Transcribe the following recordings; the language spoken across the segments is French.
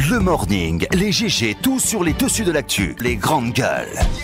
Le morning, les GG, tout sur les dessus de l'actu, les grandes gueules.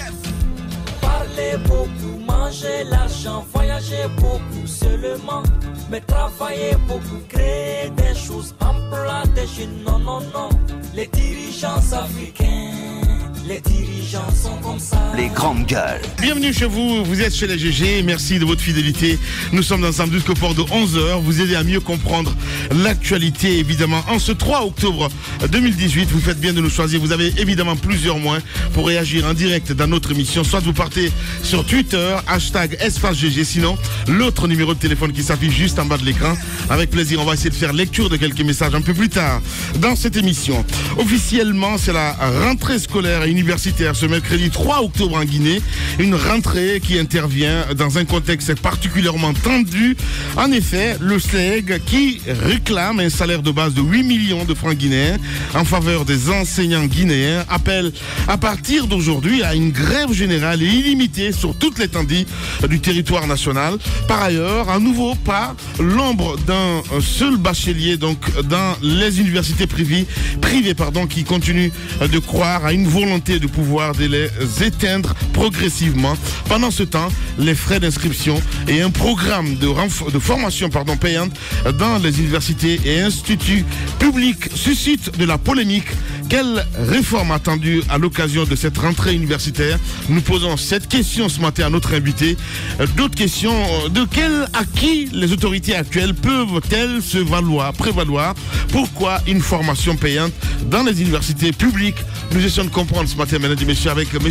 Parler beaucoup, manger l'argent, voyager beaucoup seulement, mais travailler beaucoup, créer des choses, emploi des jeunes, non, non, non. Les dirigeants africains, les dirigeants sont comme ça. Les grandes gueules. Bienvenue chez vous, vous êtes chez les GG, merci de votre fidélité. Nous sommes ensemble jusqu'au port de 11h, vous aider à mieux comprendre l'actualité évidemment. En ce 3 octobre 2018, vous faites bien de nous choisir, vous avez évidemment plusieurs moyens pour réagir en direct dans notre émission. Soit vous partez sur Twitter, #EspaceGG, sinon l'autre numéro de téléphone qui s'affiche juste en bas de l'écran. Avec plaisir, on va essayer de faire lecture de quelques messages un peu plus tard dans cette émission. Officiellement, c'est la rentrée scolaire et universitaire ce mercredi 3 octobre en Guinée. Une rentrée qui intervient dans un contexte particulièrement tendu. En effet, le SLEG qui réclame un salaire de base de 8 millions de francs guinéens en faveur des enseignants guinéens appelle à partir d'aujourd'hui à une grève générale et illimitée sur toute l'étendue du territoire national. Par ailleurs, à nouveau pas l'ombre d'un seul bachelier donc dans les universités privées qui continuent de croire à une volonté de pouvoir de les éteindre progressivement. Pendant ce temps, les frais d'inscription et un programme de formation payante dans les universités et instituts publics suscitent de la polémique. Quelle réforme attendue à l'occasion de cette rentrée universitaire? Nous posons cette question ce matin à notre invité. D'autres questions, de quel acquis les autorités actuelles peuvent-elles se prévaloir? Pourquoi une formation payante dans les universités publiques? Nous essayons de comprendre ce matin, mesdames et messieurs, avec M.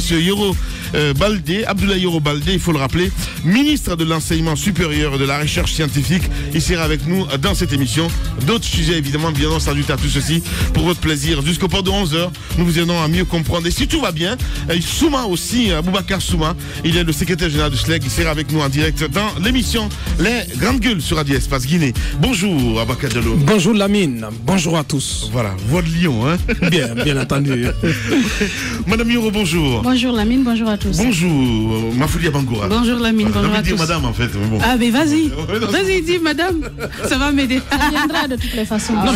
Abdoulaye Yoro Baldé, il faut le rappeler, ministre de l'Enseignement supérieur et de la Recherche scientifique. Il sera avec nous dans cette émission. D'autres sujets, évidemment, viendront s'ajouter à tout ceci pour votre plaisir. Jusqu'au port de 11h, nous vous aidons à mieux comprendre. Et si tout va bien, Souma aussi, Boubacar Souma, il est le secrétaire général du SLEG. Il sera avec nous en direct dans l'émission Les Grandes Gueules sur Radio Espace Guinée. Bonjour, Abaka Diallo. Bonjour, Lamine. Bonjour à tous. Voilà, voix de lion, hein. Bien entendu. Madame Yoro, bonjour. Bonjour Lamine, bonjour à tous. Bonjour, Mafoulia Bangoura. Bonjour Lamine, bonjour à tous. Dire madame en fait. Mais bon. Ah mais vas-y, vas-y dis madame, ça va m'aider. Ça viendra de toutes les façons. Non,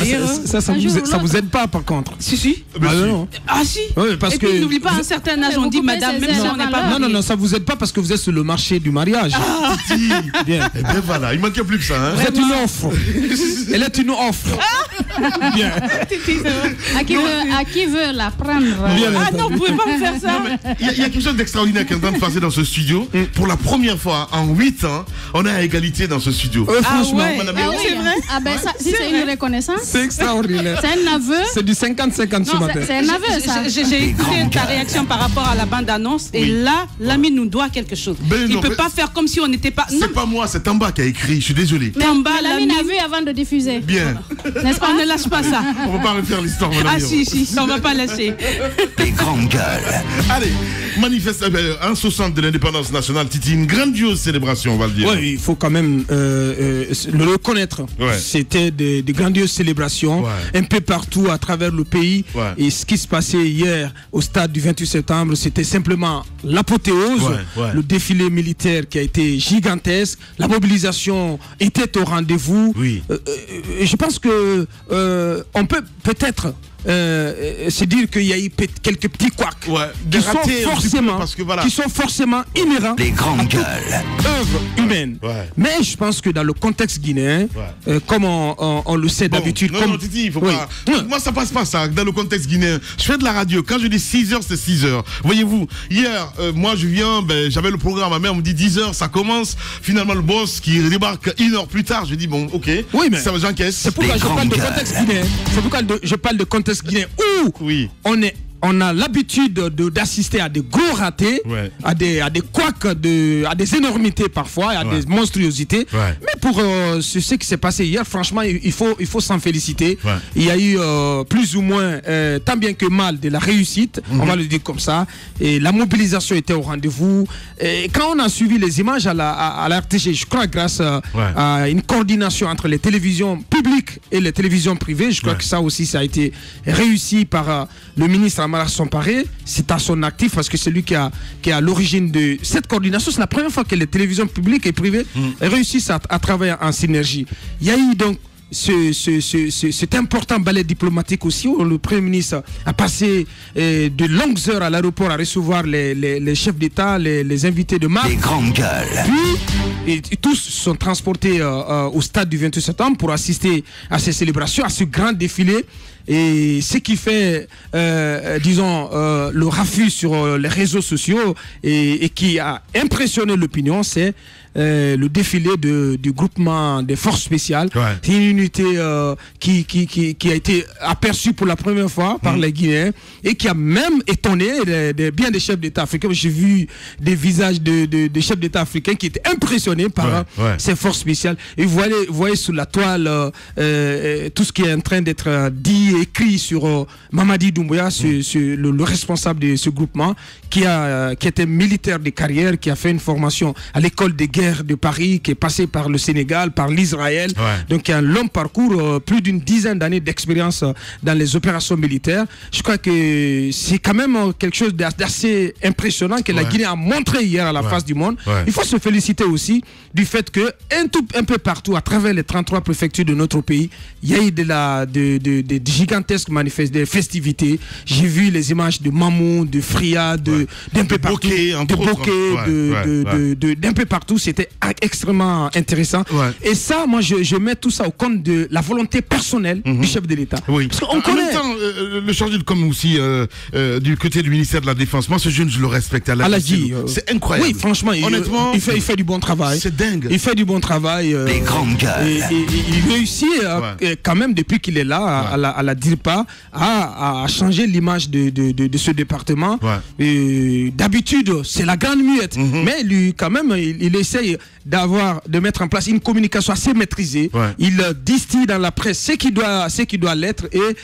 ça vous aide pas par contre. Si. Ah si. Oui, parce et puis n'oublie pas à un certain âge on dit madame même si on n'est pas. Non, ça vous aide pas parce que vous êtes sur le marché du mariage. Ah, bien. Et bien voilà, il manquait plus que ça. Hein. Vous êtes une offre. Elle est une offre. Bien. À qui veut la prendre? Ah non, vous pouvez pas me faire ça. Il y a quelque chose d'extraordinaire qui est en train de passer dans ce studio. Pour la première fois en 8 ans, on est à égalité dans ce studio. Franchement, Madame c'est vrai. Ah ben ça, si c'est une reconnaissance. C'est extraordinaire. C'est un aveu. C'est du 50-50 ce matin. C'est un aveu ça. J'ai écouté ta réaction par rapport à la bande-annonce et là, l'ami nous doit quelque chose. Il ne peut pas faire comme si on n'était pas. C'est pas moi, c'est Tamba qui a écrit, je suis désolé. Tamba, l'ami a vu avant de diffuser. Bien. N'est-ce pas? On ne lâche pas ça. On ne va pas refaire l'histoire, madame. Ah si, on ne va pas lâcher. Les grandes gueules. Allez, en 60 de l'indépendance nationale, Titi, une grandiose célébration, on va le dire. Oui, il faut quand même le reconnaître. Ouais. C'était des grandioses célébrations un peu partout à travers le pays. Ouais. Et ce qui se passait hier au stade du 28 septembre, c'était simplement l'apothéose. Ouais. Le défilé militaire qui a été gigantesque. La mobilisation était au rendez-vous. Oui. Je pense que on peut peut-être c'est dire qu'il y a eu quelques petits couacs qui sont forcément inhérents les grandes gueules, œuvre humaine. Mais je pense que dans le contexte guinéen, comme on le sait d'habitude. Non, Titi, il faut pas. Moi, ça passe pas ça dans le contexte guinéen. Je fais de la radio. Quand je dis 6h, c'est 6h. Voyez-vous, hier, moi je viens, j'avais le programme. Ma mère me dit 10h, ça commence. Finalement, le boss qui débarque 1 heure plus tard, je dis bon, ok. Oui, mais ça j'encaisse. C'est pourquoi je parle de contexte guinéen. C'est pourquoi je parle de contexte guinéen où on a l'habitude d'assister à des gros ratés, à des couacs, à des énormités parfois, à des monstruosités. Mais pour ce qui s'est passé hier, franchement, il faut s'en féliciter. Il y a eu plus ou moins, tant bien que mal, de la réussite, on va le dire comme ça. Et la mobilisation était au rendez-vous. Et quand on a suivi les images à la RTG, je crois grâce à une coordination entre les télévisions publiques et les télévisions privées, je crois que ça aussi, ça a été réussi par le ministre Amara Somparé. C'est à son actif parce que c'est lui qui est à l'origine de cette coordination. C'est la première fois que les télévisions publiques et privées réussissent à travailler en synergie. Il y a eu donc cet important balai diplomatique aussi, où le Premier ministre a passé de longues heures à l'aéroport à recevoir les chefs d'État, les invités de marque. Les grandes gueules. Puis, et tous sont transportés au stade du 28 septembre pour assister à ces célébrations, à ce grand défilé. Et ce qui fait, disons, le raffut sur les réseaux sociaux et qui a impressionné l'opinion, c'est le défilé du groupement des forces spéciales. Ouais. C'est une unité qui a été aperçue pour la première fois par les Guinéens et qui a même étonné bien des chefs d'État africains. J'ai vu des visages de chefs d'État africains qui étaient impressionnés par ces forces spéciales. Et vous voyez sur la toile tout ce qui est en train d'être dit et écrit sur Mamadi Doumbouya, le responsable de ce groupement, qui était militaire de carrière, qui a fait une formation à l'école des guerres de Paris, qui est passé par le Sénégal, par l'Israël, donc qui a un long parcours, plus d'une dizaine d'années d'expérience dans les opérations militaires. Je crois que c'est quand même quelque chose d'assez impressionnant que la Guinée a montré hier à la face du monde. Il faut se féliciter aussi du fait que un peu partout, à travers les 33 préfectures de notre pays, il y a eu de gigantesques des festivités. J'ai vu les images de Mamou, de Fria, d'un peu partout, d'un peu partout. C'était extrêmement intéressant. Et ça, moi, je mets tout ça au compte de la volonté personnelle du chef de l'État. Parce qu'on connaît. En même temps, le chargé de com aussi du côté du ministère de la Défense, moi, ce jeune, je le respecte. C'est incroyable. Oui, franchement, honnêtement, il fait du bon travail. C'est dingue. Il fait du bon travail. Les grandes gueules. Et il réussit quand même, depuis qu'il est là, à la DIRPA, à changer l'image de ce département. D'habitude, c'est la grande muette. Mais lui, quand même, il essaye de mettre en place une communication assez maîtrisée. Il distille dans la presse ce qui doit l'être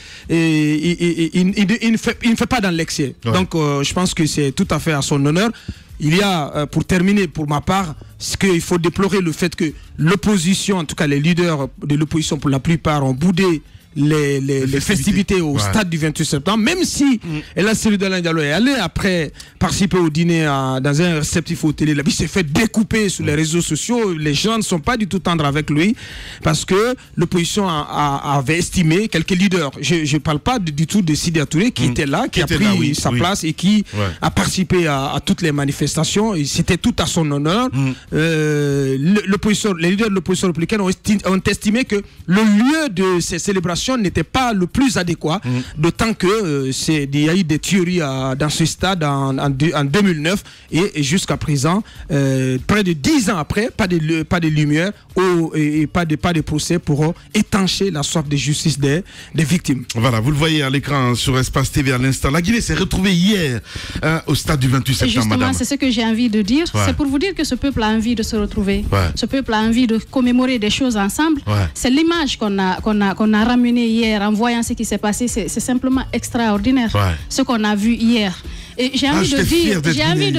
et il ne fait pas dans l'excès. Donc, je pense que c'est tout à fait à son honneur. Il y a, pour terminer, pour ma part, ce qu'il faut déplorer le fait que l'opposition, en tout cas les leaders de l'opposition pour la plupart, ont boudé les festivités au stade du 28 septembre, même si El Assirou Dalein Diallo est allé après participer au dîner dans un réceptif hôtelier. Il s'est fait découper sur les réseaux sociaux. Les gens ne sont pas du tout tendres avec lui parce que l'opposition avait estimé, quelques leaders, je ne parle pas du tout de Sidi Touré qui était là, qui a pris sa place et qui a participé à toutes les manifestations. C'était tout à son honneur. Les leaders de l'opposition républicaine ont estimé que le lieu de ces célébrations n'était pas le plus adéquat, d'autant que il y a eu des tueries dans ce stade en 2009 et jusqu'à présent, près de 10 ans après, pas de lumière et pas de procès pour étancher la soif de justice des victimes. Voilà, vous le voyez à l'écran sur Espace TV à l'instant. La Guinée s'est retrouvée hier au stade du 28 septembre. Justement, madame. C'est ce que j'ai envie de dire. C'est pour vous dire que ce peuple a envie de se retrouver. Ce peuple a envie de commémorer des choses ensemble. C'est l'image qu'on a ramenée hier en voyant ce qui s'est passé. C'est simplement extraordinaire ce qu'on a vu hier. Et j'ai envie de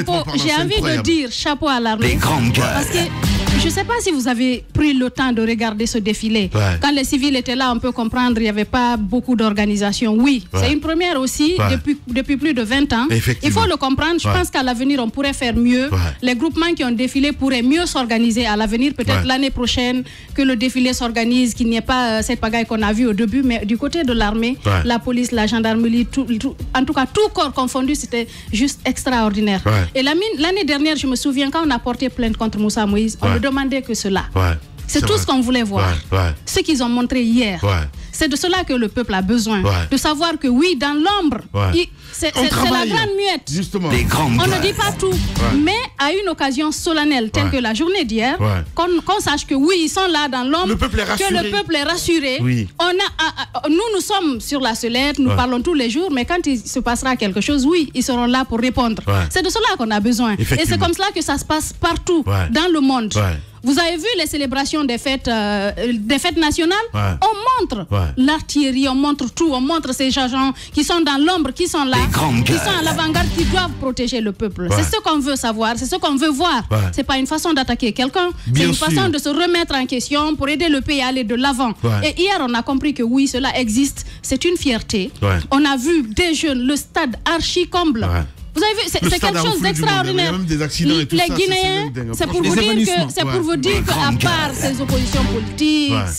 dire chapeau à l'armée. Parce que je ne sais pas si vous avez pris le temps de regarder ce défilé. Quand les civils étaient là, on peut comprendre, il n'y avait pas beaucoup d'organisation. Oui, c'est une première aussi depuis plus de 20 ans. Il faut le comprendre. Je pense qu'à l'avenir, on pourrait faire mieux. Les groupements qui ont défilé pourraient mieux s'organiser à l'avenir. Peut-être l'année prochaine, que le défilé s'organise, qu'il n'y ait pas cette pagaille qu'on a vue au début. Mais du côté de l'armée, la police, la gendarmerie, en tout cas, tout corps confondu, c'était juste extraordinaire. Et l'année dernière, je me souviens, quand on a porté plainte contre Moussa Moïse, on ne demandait que cela. C'est tout ce qu'on voulait voir. Ce qu'ils ont montré hier. C'est de cela que le peuple a besoin. De savoir que oui, dans l'ombre, c'est la grande muette. Justement. On ne dit pas tout. Mais à une occasion solennelle, telle que la journée d'hier, qu'on sache que oui, ils sont là dans l'ombre, que le peuple est rassuré. Nous sommes sur la sellette, nous parlons tous les jours, mais quand il se passera quelque chose, oui, ils seront là pour répondre. C'est de cela qu'on a besoin. Et c'est comme cela que ça se passe partout dans le monde. Vous avez vu les célébrations des fêtes nationales? On montre l'artillerie, on montre tout, on montre ces gens qui sont dans l'ombre, qui sont là, qui sont à l'avant-garde, qui doivent protéger le peuple. C'est ce qu'on veut savoir, c'est ce qu'on veut voir. C'est pas une façon d'attaquer quelqu'un, c'est une façon de se remettre en question pour aider le pays à aller de l'avant. Et hier, on a compris que oui, cela existe, c'est une fierté. On a vu des jeunes, le stade archi comble. Vous avez vu, c'est quelque chose d'extraordinaire. Les Guinéens, c'est pour vous dire qu'à part ces oppositions politiques,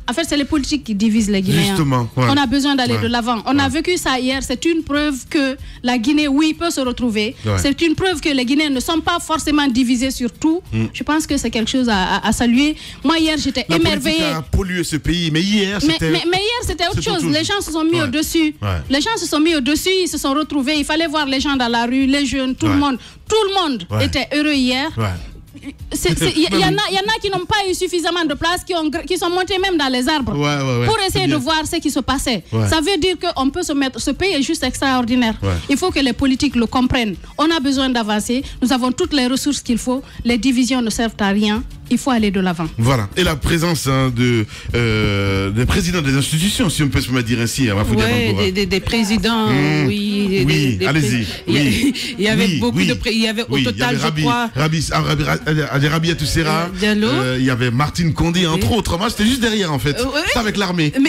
En fait, c'est les politiques qui divisent les Guinéens. Justement, on a besoin d'aller de l'avant. On a vécu ça hier. C'est une preuve que la Guinée, oui, peut se retrouver. C'est une preuve que les Guinéens ne sont pas forcément divisés sur tout. Je pense que c'est quelque chose à saluer. Moi, hier, j'étais émerveillée. La politique a pollué ce pays, mais hier, c'était autre chose. Les gens se sont mis au-dessus. Les gens se sont mis au-dessus, ils se sont retrouvés. Il fallait voir les gens dans la rue, les jeunes, tout le monde. Tout le monde était heureux hier. Il y en a qui n'ont pas eu suffisamment de place, qui sont montés même dans les arbres pour essayer de voir ce qui se passait. Ça veut dire qu'on peut se mettre... Ce pays est juste extraordinaire. Il faut que les politiques le comprennent. On a besoin d'avancer. Nous avons toutes les ressources qu'il faut. Les divisions ne servent à rien. Il faut aller de l'avant. Voilà. Et la présence des présidents des institutions, si on peut se me dire ainsi. Des présidents, oui. Allez-y. Il y avait beaucoup de présidents. Il y avait au total, je crois... Rabia Toussera, il y avait Martine Condé, entre autres. Moi, j'étais juste derrière, en fait. C'était avec l'armée. Mais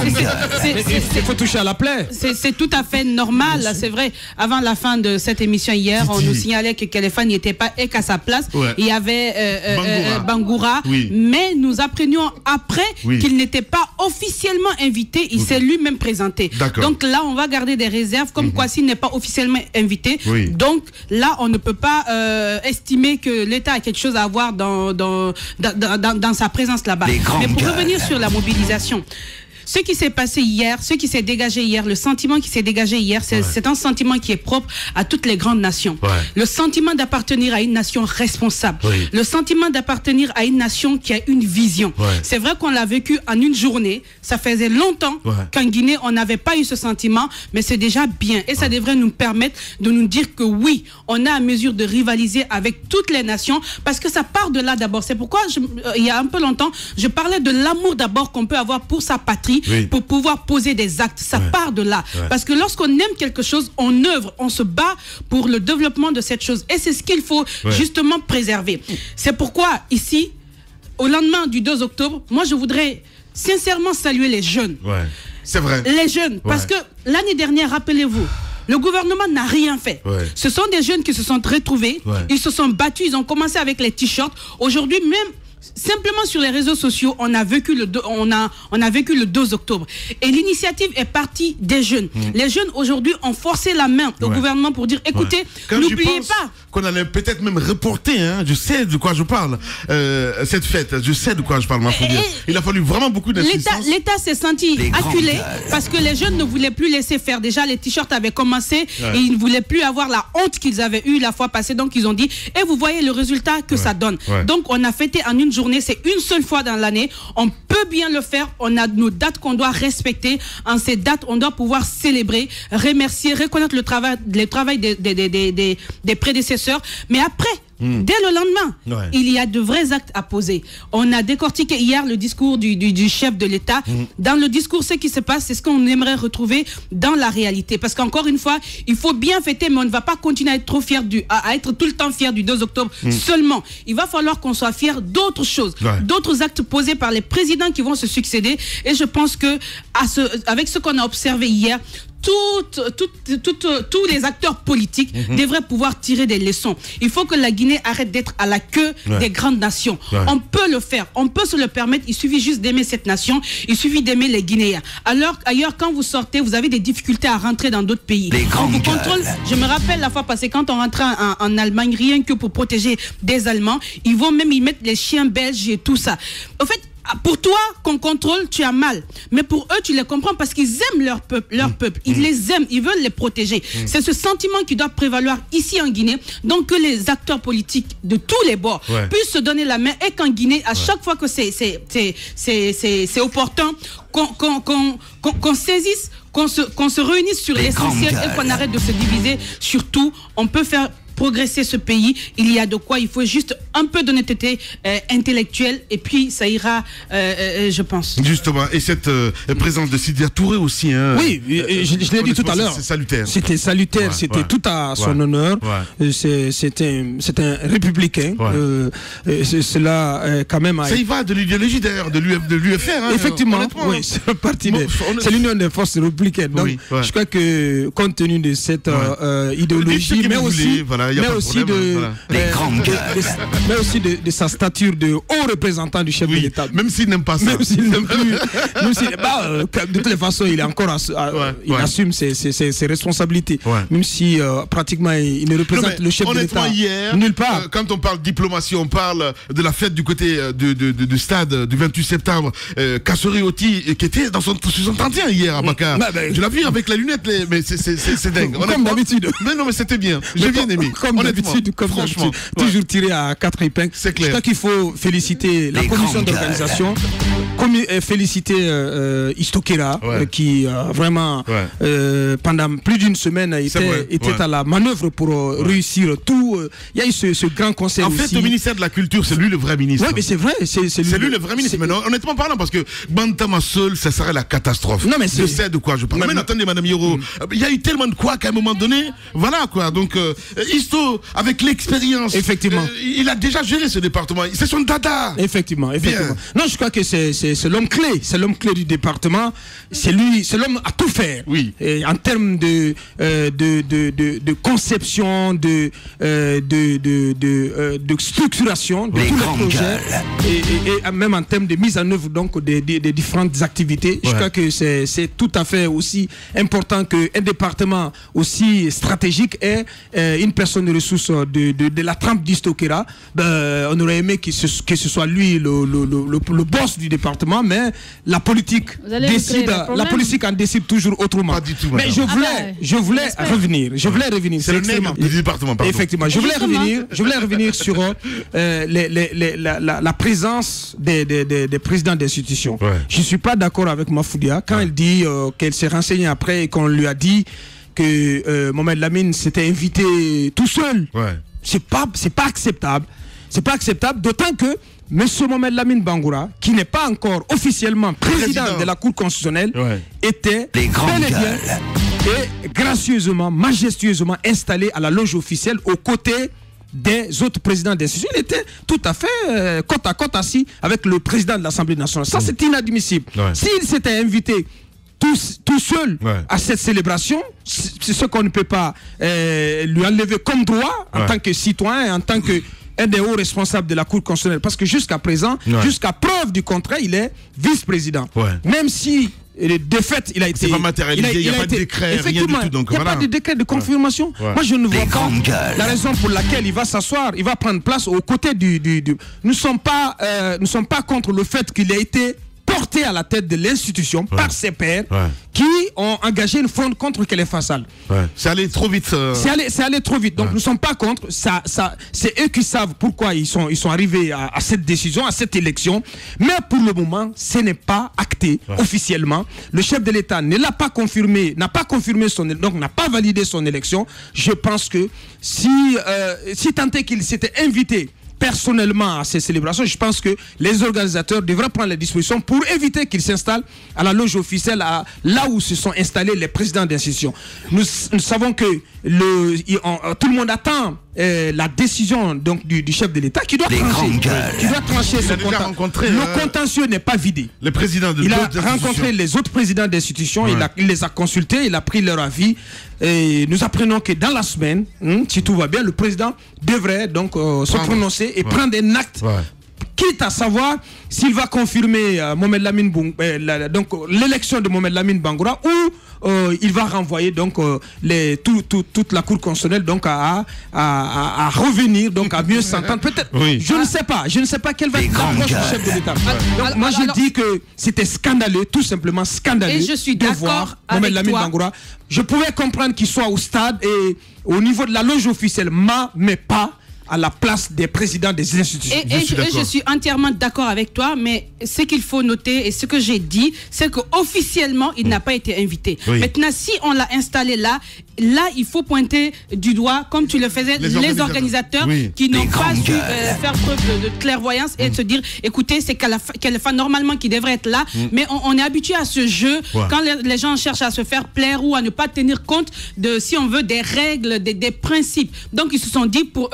il faut toucher à la plaie. C'est tout à fait normal, c'est vrai. Avant la fin de cette émission hier, on nous signalait que Kéléfa n'y était pas et qu'à sa place, il y avait Bangoura. Mais nous apprenions après qu'il n'était pas officiellement invité. Il s'est lui-même présenté. Donc là, on va garder des réserves, comme quoi s'il n'est pas officiellement invité. Donc là, on ne peut pas estimer que l'État a quelque chose à voir dans sa présence là-bas. Mais pour revenir sur la mobilisation, ce qui s'est passé hier, ce qui s'est dégagé hier, le sentiment qui s'est dégagé hier, c'est un sentiment qui est propre à toutes les grandes nations. Le sentiment d'appartenir à une nation responsable. Le sentiment d'appartenir à une nation qui a une vision. C'est vrai qu'on l'a vécu en une journée. Ça faisait longtemps qu'en Guinée, on n'avait pas eu ce sentiment, mais c'est déjà bien. Et ça devrait nous permettre de nous dire que oui, on est à mesure de rivaliser avec toutes les nations, parce que ça part de là d'abord. C'est pourquoi, il y a un peu longtemps, je parlais de l'amour d'abord qu'on peut avoir pour sa patrie, pour pouvoir poser des actes. Ça part de là. Parce que lorsqu'on aime quelque chose, on œuvre, on se bat pour le développement de cette chose. Et c'est ce qu'il faut justement préserver. C'est pourquoi ici, au lendemain du 2 octobre, moi je voudrais sincèrement saluer les jeunes. C'est vrai. Les jeunes. Parce que l'année dernière, rappelez-vous, le gouvernement n'a rien fait. Ce sont des jeunes qui se sont retrouvés, ils se sont battus, ils ont commencé avec les t-shirts. Aujourd'hui, même simplement sur les réseaux sociaux, on a vécu le 2 octobre. Et l'initiative est partie des jeunes. Les jeunes aujourd'hui ont forcé la main au gouvernement pour dire, écoutez, n'oubliez pas qu'on allait peut-être même reporter, je sais de quoi je parle, cette fête, je sais de quoi je parle. Il a fallu vraiment beaucoup d'insistance. L'État s'est senti acculé parce que les jeunes ne voulaient plus laisser faire. Déjà, les t-shirts avaient commencé et ils ne voulaient plus avoir la honte qu'ils avaient eue la fois passée. Donc, ils ont dit, et vous voyez le résultat que ça donne. Donc, on a fêté en une journée, c'est une seule fois dans l'année. On peut bien le faire. On a nos dates qu'on doit respecter. En ces dates, on doit pouvoir célébrer, remercier, reconnaître le travail des prédécesseurs. Mais après, dès le lendemain, il y a de vrais actes à poser. On a décortiqué hier le discours du chef de l'État. Dans le discours, ce qui se passe, c'est ce qu'on aimerait retrouver dans la réalité. Parce qu'encore une fois, il faut bien fêter, mais on ne va pas continuer à être trop fier à être tout le temps fier du 2 octobre seulement. Il va falloir qu'on soit fier d'autres choses, d'autres actes posés par les présidents qui vont se succéder. Et je pense que avec ce qu'on a observé hier, tous les acteurs politiques devraient pouvoir tirer des leçons. Il faut que la Guinée arrête d'être à la queue des grandes nations. On peut le faire, on peut se le permettre. Il suffit juste d'aimer cette nation, il suffit d'aimer les Guinéens. Alors ailleurs, quand vous sortez, vous avez des difficultés à rentrer dans d'autres pays. On vous contrôle. Je me rappelle la fois passée, quand on rentrait en Allemagne, rien que pour protéger des Allemands, ils vont même y mettre les chiens belges et tout ça. Au fait, pour toi, qu'on contrôle, tu as mal. Mais pour eux, tu les comprends parce qu'ils aiment leur peuple. Ils les aiment, ils veulent les protéger. C'est ce sentiment qui doit prévaloir ici en Guinée. Donc que les acteurs politiques de tous les bords puissent se donner la main et qu'en Guinée, à chaque fois que c'est opportun, qu'on saisisse, qu'on se réunisse sur l'essentiel et qu'on arrête de se diviser. Surtout, on peut faire progresser ce pays, il y a de quoi, il faut juste un peu d'honnêteté intellectuelle et puis ça ira, je pense. Justement, et cette présence de Sidya Touré aussi. Oui, je l'ai dit tout à l'heure. C'est salutaire. C'était salutaire, c'était tout à son honneur. C'est un républicain. Cela quand même. Ça y va de l'idéologie d'ailleurs, de l'UFR. Effectivement, oui, c'est le parti. C'est l'Union des forces républicaines. Donc, je crois que compte tenu de cette idéologie, mais aussi. mais aussi de sa stature de haut représentant du chef de l'État. Même s'il n'aime pas ça. Même s'il n'aime plus. De toutes les façons, il est encore il assume ses responsabilités. Même si pratiquement il ne représente le chef de l'État nulle part. Quand on parle diplomatie, on parle de la fête du côté du stade du 28 septembre. Kassori Oti qui était dans son 31 hier à Bakar. Je l'ai vu avec la lunette, mais c'est dingue. Comme d'habitude. Mais non, mais c'était bien. J'ai bien aimé. Comme d'habitude, toujours tiré à 4 épingles. C'est clair. Je crois qu'il faut féliciter la commission d'organisation, féliciter Istokera qui vraiment pendant plus d'une semaine était à la manœuvre pour réussir tout. Il y a eu ce grand conseil aussi. En fait, au ministère de la Culture, c'est lui le vrai ministre. Oui, mais c'est vrai. C'est lui le vrai ministre. Mais honnêtement parlant, parce que Bantama seul, ça serait la catastrophe. Non, mais je sais de quoi je parle. Mais attendez, Madame Yoro, il y a eu tellement de quoi qu'à un moment donné, voilà quoi. Donc, Isto, avec l'expérience, effectivement, il a déjà géré ce département. C'est son dada. Effectivement. Non, je crois que c'est l'homme clé. C'est l'homme clé du département. C'est l'homme à tout faire. Oui. Et en termes de conception, de structuration de tous les projets et même en termes de mise en œuvre donc des différentes activités. Je crois que c'est tout à fait aussi important qu'un département aussi stratégique ait une personne de ressources de la trempe d'Istokera. On aurait aimé que ce soit lui le boss du département, mais la politique décide, la politique en décide toujours autrement. Pas du tout, mais je voulais revenir. C'est le nègre du département, pardon. Effectivement, je voulais revenir sur la présence des présidents d'institutions. Je ne suis pas d'accord avec Mafoudia quand elle dit qu'elle s'est renseignée après et qu'on lui a dit que Mohamed Lamine s'était invité tout seul. C'est pas acceptable. C'est pas acceptable, d'autant que M. Mohamed Lamine Bangoura, qui n'est pas encore officiellement président de la Cour constitutionnelle, était bel et bien et gracieusement, majestueusement installé à la loge officielle aux côtés des autres présidents d'institutions. Il était tout à fait côte à côte assis avec le président de l'Assemblée nationale. Ça, c'est inadmissible. S'il s'était invité tout seul à cette célébration, c'est ce qu'on ne peut pas lui enlever comme droit en tant que citoyen, en tant que un des hauts responsables de la Cour constitutionnelle. Parce que jusqu'à présent, jusqu'à preuve du contraire, il est vice-président. Même si de fait, il a été... C'est pas matérialisé, il n'y a pas de décret, rien du tout. Il n'y a pas de décret de confirmation. Moi, je ne vois pas la raison pour laquelle il va s'asseoir, il va prendre place aux côtés du... Nous ne sommes pas contre le fait qu'il ait été porté à la tête de l'institution par ses pairs qui ont engagé une fronde contre Khalifa Sall. C'est allé trop vite. C'est allé trop vite. Donc nous ne sommes pas contre. C'est eux qui savent pourquoi ils sont arrivés à cette décision, à cette élection. Mais pour le moment, ce n'est pas acté officiellement. Le chef de l'État ne l'a pas confirmé, n'a pas validé son élection. Je pense que si tant est qu'il s'était invité personnellement à ces célébrations, je pense que les organisateurs devraient prendre les dispositions pour éviter qu'ils s'installent à la loge officielle, là où se sont installés les présidents d'institutions. Nous savons que tout le monde attend la décision donc du chef de l'État qui doit trancher ce contentieux. Le contentieux n'est pas vidé. Il a rencontré les autres présidents d'institutions, il les a consultés, il a pris leur avis. Et nous apprenons que dans la semaine, si tout va bien, le président devrait donc se prononcer et prendre un acte, quitte à savoir s'il va confirmer Mohamed Lamine l'élection de Mohamed Lamine Bangoura ou il va renvoyer donc toute la Cour constitutionnelle donc à revenir donc à mieux s'entendre. Peut-être. Je ne sais pas quelle va être l'approche du chef de l'État. Donc moi je dis que c'était scandaleux, tout simplement scandaleux. Et je suis d'accord avec Lamine Bangoura. Je pouvais comprendre qu'il soit au stade et au niveau de la loge officielle, mais pas à la place des présidents des institutions. Je suis entièrement d'accord avec toi, mais ce qu'il faut noter et ce que j'ai dit, c'est qu'officiellement, il n'a pas été invité. Maintenant, si on l'a installé là, il faut pointer du doigt, comme tu le faisais, les organisateurs qui n'ont pas su faire preuve de clairvoyance et de se dire, écoutez, c'est Khalifa normalement qui devrait être là, mais on est habitué à ce jeu, quand les gens cherchent à se faire plaire ou à ne pas tenir compte de, si on veut, des règles, des principes. Donc, ils se sont dit, pour eux,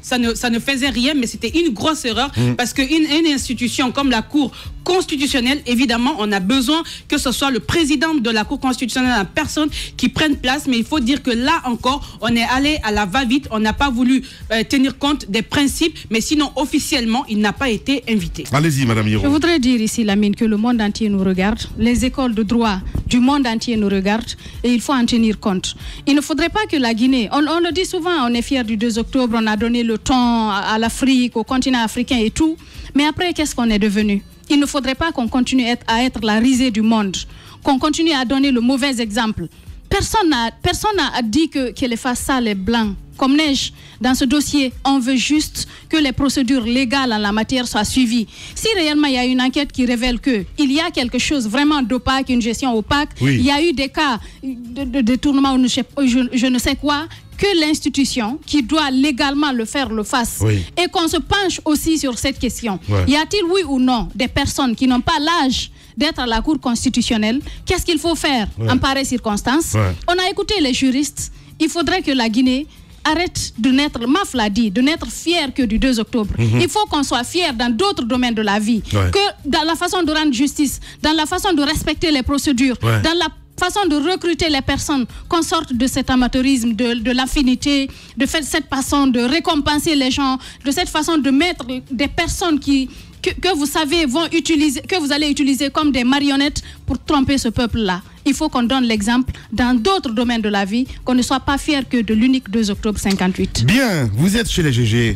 ça ne faisait rien, mais c'était une grosse erreur parce qu'une institution comme la Cour constitutionnelle, évidemment, on a besoin que ce soit le président de la Cour constitutionnelle, la personne qui prenne place, mais il faut dire que là encore, on est allé à la va-vite, on n'a pas voulu tenir compte des principes, mais sinon, officiellement, il n'a pas été invité. Allez-y, Madame Hiro. Je voudrais dire ici, Lamine, que le monde entier nous regarde, les écoles de droit du monde entier nous regardent, et il faut en tenir compte. Il ne faudrait pas que la Guinée, on le dit souvent, on est fiers du 2 octobre, on a donné le temps à l'Afrique, au continent africain et tout, mais après, qu'est-ce qu'on est devenu? Il ne faudrait pas qu'on continue à être la risée du monde, qu'on continue à donner le mauvais exemple. Personne n'a dit que les faces sales et blancs comme neige dans ce dossier. On veut juste que les procédures légales en la matière soient suivies. Si réellement il y a une enquête qui révèle qu'il y a quelque chose vraiment d'opaque, une gestion opaque, il y a eu des cas de détournement ou je ne sais quoi, que l'institution qui doit légalement le faire le fasse et qu'on se penche aussi sur cette question. Y a-t-il, oui ou non, des personnes qui n'ont pas l'âge d'être à la Cour constitutionnelle? Qu'est-ce qu'il faut faire en pareille circonstance? On a écouté les juristes. Il faudrait que la Guinée arrête de n'être, Maf l'a dit, de n'être fier que du 2 octobre. Il faut qu'on soit fier dans d'autres domaines de la vie, que dans la façon de rendre justice, dans la façon de respecter les procédures, dans la façon de recruter les personnes, qu'on sorte de cet amateurisme, de l'affinité, de faire cette façon de récompenser les gens, de cette façon de mettre des personnes que vous savez que vous allez utiliser comme des marionnettes pour tromper ce peuple-là. Il faut qu'on donne l'exemple dans d'autres domaines de la vie, qu'on ne soit pas fier que de l'unique 2 octobre 58. Bien, vous êtes chez les GG.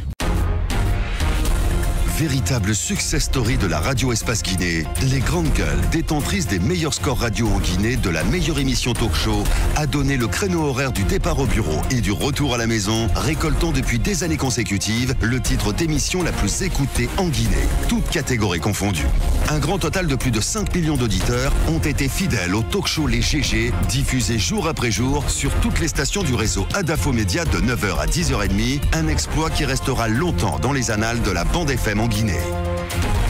Véritable success story de la radio Espace Guinée, les grandes gueules, détentrices des meilleurs scores radio en Guinée, de la meilleure émission talk show, a donné le créneau horaire du départ au bureau et du retour à la maison, récoltant depuis des années consécutives le titre d'émission la plus écoutée en Guinée, toutes catégories confondues. Un grand total de plus de 5 millions d'auditeurs ont été fidèles au talk show Les GG, diffusé jour après jour sur toutes les stations du réseau Adafo Média de 9h à 10h30, un exploit qui restera longtemps dans les annales de la bande FM en Guinée.